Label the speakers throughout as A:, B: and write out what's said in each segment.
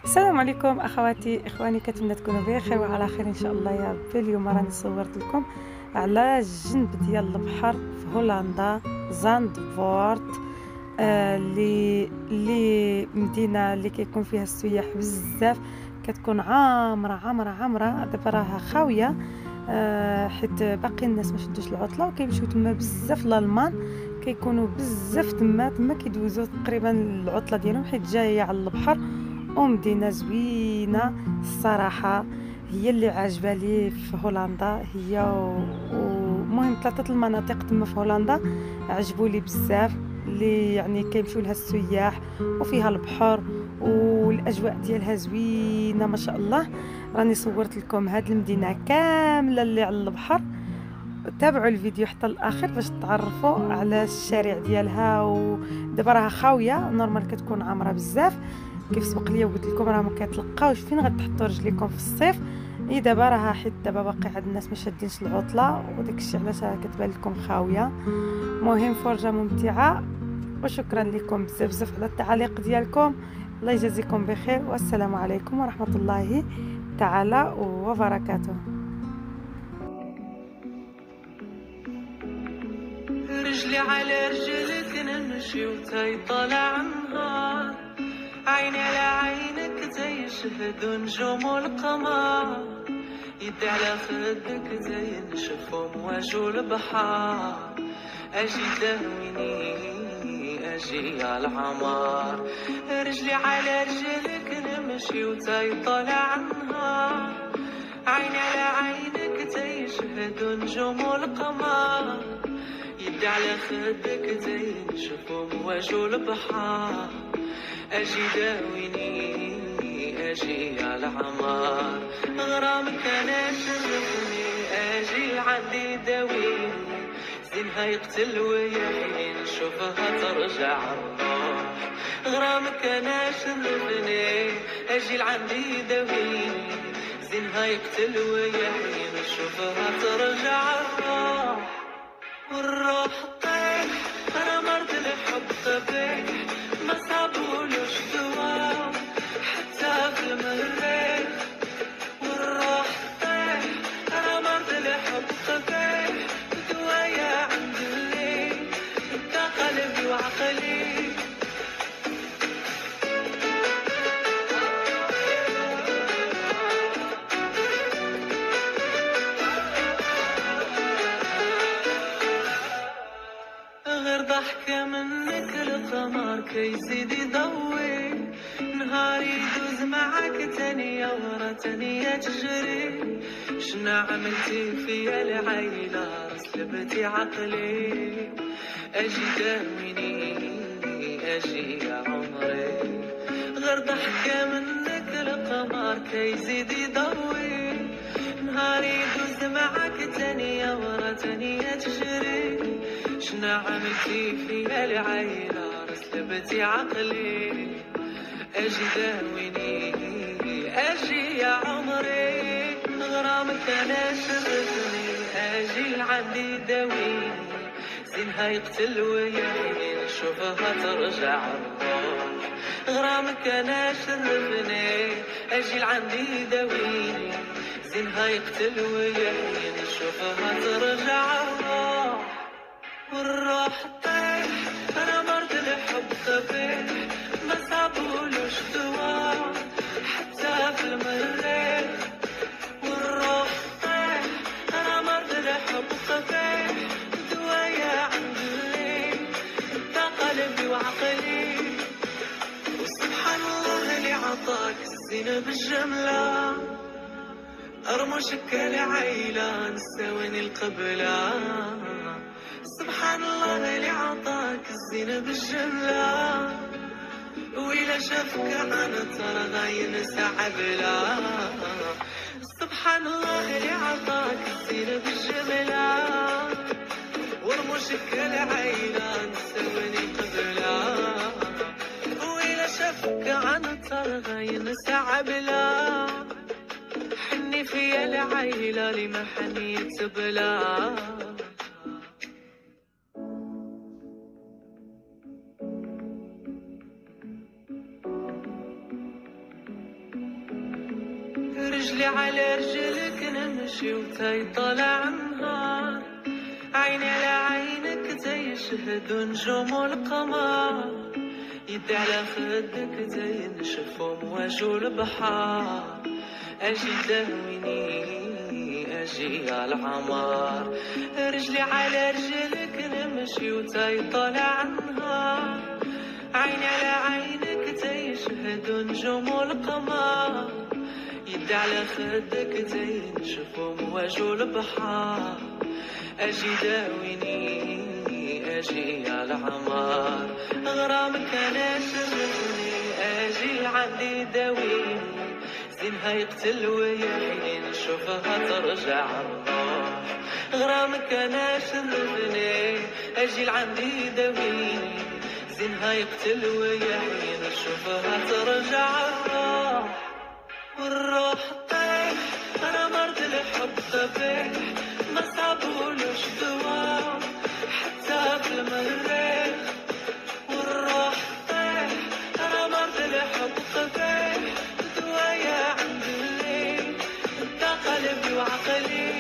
A: السلام عليكم اخواتي اخواني، كنتمنى تكونوا بخير وعلى خير ان شاء الله يا ربي. اليوم راني صورت لكم على جنب ديال البحر في هولندا، زاندفورت. اللي مدينه اللي كيكون فيها السياح بزاف، كتكون عامره عامره عامره. دابا راها خاويه حيت باقي الناس ما شدوش العطله وكيمشيو تما بزاف الالمان، كيكونوا بزاف تما كيدوزوا تقريبا العطله ديالهم حيت جايه على البحر. ومدينة زوينة الصراحة، هي اللي عاجبة لي في هولندا. ومهم ثلاثة المناطق تما في هولندا عجبوا لي بزاف، اللي يعني كيمشيو لها السياح وفيها البحر والاجواء ديالها زوينه ما شاء الله. راني صورت لكم هذه المدينه كامله اللي على البحر. تابعوا الفيديو حتى الاخر باش تعرفوا على الشارع ديالها. ودابا راها خاويه، نورمال كتكون عامره بزاف. كيف سبق ليا وقلت لكم راه ما كتلقاوش فين غتحطوا رجليكم في الصيف. دابا راها حيت دابا باقي عند الناس ما شادينش العطله، وداك الشيء علاش راه كتبان لكم خاويه. مهم فرجه ممتعه، وشكرا لكم بزاف بزاف على التعاليق ديالكم. الله يجازيكم بخير، والسلام عليكم ورحمه الله تعالى وبركاته.
B: رجلي على رجلك نمشي وتاي طالع النهار، عيني على عينك زي شهد نجوم القمر، يدي على خدك زي نشف امواج البحار، اجي داويني اجي على العمار. رجلي على رجلك نمشي وتاي طالع النهار، عيني على عينك زي شهد نجوم القمر، يدي على خدك زي نشف امواج البحار، اجي داويني اجي على عمار. غرامك انا شرفني اجي عندي داويني، زينها يقتل ويحيي نشوفها ترجع الروح. غرامك انا شرفني اجي لعندي داويني، زينها يقتل ويحيي نشوفها ترجع الروح. والروح طيح انا مرض الحب طبيح، ما صابولوش دواء حتى في المريخ. والروح طيح انا مرض الحب طبيح، دوايا عند الليل انت قلبي وعقلي. غير ضحكة منك القمر كيزيد يضوي، نهاري يدوز معاك تانية ورا تانية تجري. شنا عملتي فيا العيلة سلبتي عقلي، اجي داويني اجي يا عمري. غير ضحكة منك القمر كيزيد يضوي، نهاري يدوز معاك تانية ورا تانية تجري. شنا عملتي فيا العيلة سلبتي عقلي، اجي داويني اجي يا عمري. غرامك انا شرفني اجي لعندي داويني، زينها يقتل ويحيي نشوفها ترجع الروح. غرامك انا شرفني اجي لعندي داويني، زينها يقتل ويحيي نشوفها ترجع الروح. والروح طيح انا مرض الحب طبيح، ما صابولوش دواء حتى في المريخ. والروح طيح انا مرض الحب طبيح، دوايا عند الليل انت قلبي وعقلي. وسبحان الله اللي عطاك الزينة بالجملة، أرمشك العيلة نساويني القبلة. سبحان الله اللي عطاك الزينة بالجملة، وإلا شافك عنا ترى غاين سعبلة. سبحان الله اللي عطاك الزينة بالجملة، ورمشك العيلة نساويني القبلة، وإلا شافك عنا ترى غاين سعبلة. حني فيا العيلة لما حنيت بلا. رجلي على رجلك نمشي وتاي طالع نهار، عيني على عينك زي يشهد نجوم القمر، يدي على خدك زي نشف ومواجه البحار، اجي داويني اجي على العمار، رجلي على رجلك نمشي وتاي طالع نهار، عيني على عينك زي يشهد نجوم القمر، يدي على خدك زي نشف ومواجه البحار، اجي داويني اجي على عمار، غرامك انا شرفني اجي لعندي داويني، زينها يقتل ويحيي نشوفها ترجع الروح، غرامك انا شرفني اجي لعندي داويني، زينها يقتل ويحيي نشوفها ترجع الروح، والروح طيح انا مرض الحب قبيح، ما صابولوش دوا حتى في المريخ، والروح طيح انا مرض الحب قبيح، دوايا عند الليل انت قلبي وعقلي.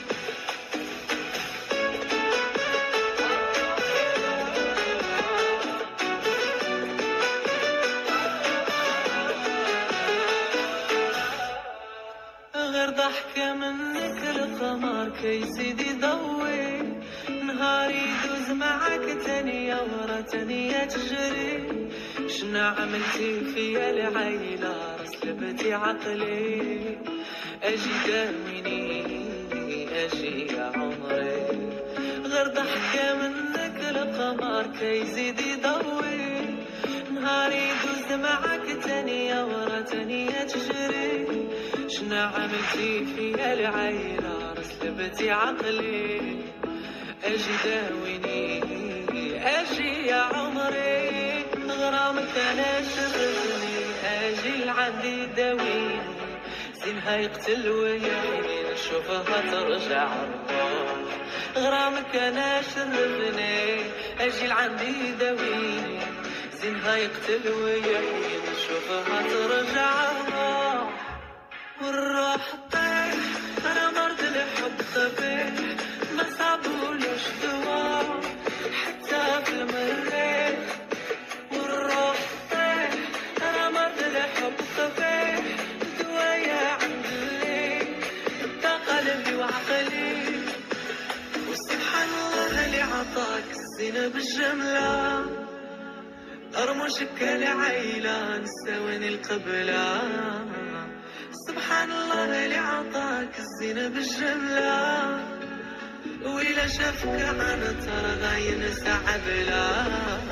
B: غير ضحكة منك القمر كي سيدي ضوي، نهاري يدوز معاك تانية ورا تانية تجري، شنا عملتي فيا العيلة رسلبتي عقلي، اجي داويني اجي يا عمري، غير ضحكة منك القمر كي زيدي ضوي، نهاري يدوز معاك تانية ورا تانية تجري، شنا عملتي فيا العيلة رسلبتي عقلي، اجي داويني اجي يا عمري، غرامك انا شرفني اجي لعندي داويني، زينها يقتل ويحيي نشوفها ترجع الروح، غرامك انا شرفني اجي لعندي داويني، زينها يقتل ويحيي نشوفها ترجع الروح، والروح طيح انا مرض الحب قبيح، ما صابولوش دوا حتى في المريخ، والروح طيح انا مرض الحب قبيح، دوايا عند الليل انت قلبي وعقلي، وسبحان الله اللي عطاك الزينة بالجملة، ارمشك العيلة نساويني القبلة، سبحان الله اللي عطاك الزينة بالجملة، وإلا شافك أنا ترى غاين سعبلا.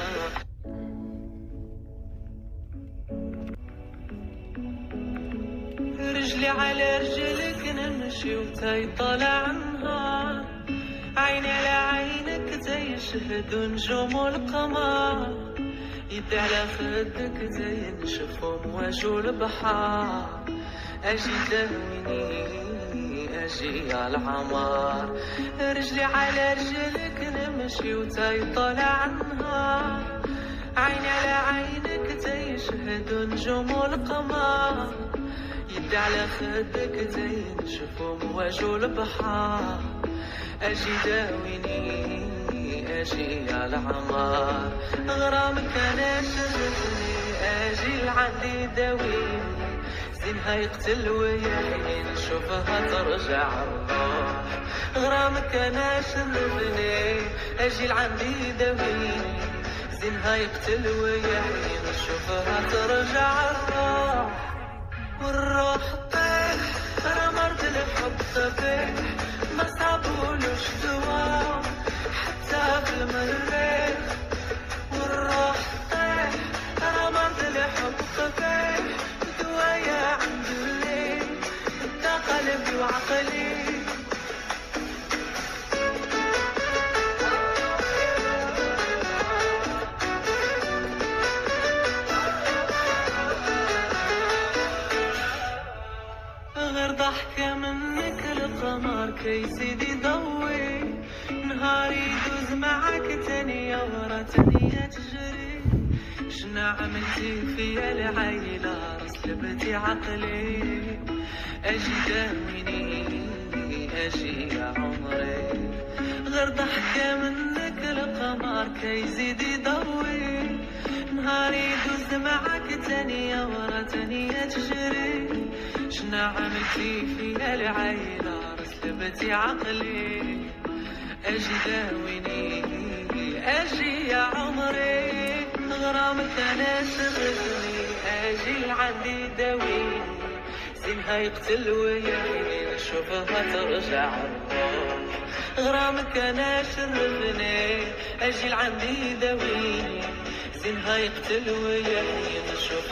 B: رجلي على رجلك نمشي وتاي طالع نهار، عيني على عينك زي يشهد نجوم القمر، يدي على خدك زي نشف ومواجه البحار، اجي داويني اجي على العمار، رجلي على رجلك نمشي وتاي طالع نهار، عيني على عينك زي يشهد نجوم القمر، يدي على خدك زي نشف ومواجه البحار، اجي داويني اجي على عمار، غرامك انا شرفني اجي لعندي داويني، زينها يقتل ويحيي نشوفها ترجع الروح، غرامك انا شرفني اجي لعندي داويني، زينها يقتل ويحيي نشوفها ترجع الروح، والروح طيح انا مرض الحب قبيح، ما صابولوش دوا حتى في المريخ، والروح طيح انا مرض الحب قبيح، دوايا عند الليل انت قلبي وعقلي. غير ضحكة منك القمر كي سيدي ضوي، نهاري يدوز معاك تانية ورا تانية تجري، شنا عملتي فيا العيلة رسلبتي عقلي، اجي داويني اجي يا عمري، غير ضحكة منك القمر كيزيد يضوي، نهار يدوز معاك تانية ورا تانية تجري، شنا عملتي فيا العيلة رسلبتي عقلي، اجي داويني اجي يا عمري، غرامك انا شغلني، اجي لعندي داويني، زينها يقتل وياي نشوفها ترجع الروح، غرامك انا شرفني، اجي لعندي داويني، زينها يقتل وياي نشوفها